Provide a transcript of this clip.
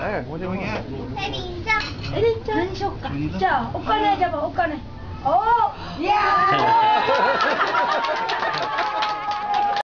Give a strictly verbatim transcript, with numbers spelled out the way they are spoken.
해. 오징어야. 에리 인자. 에리 인자. 한시 옷가. 자, 옷가네 잡아, 옷가네. 어, 야.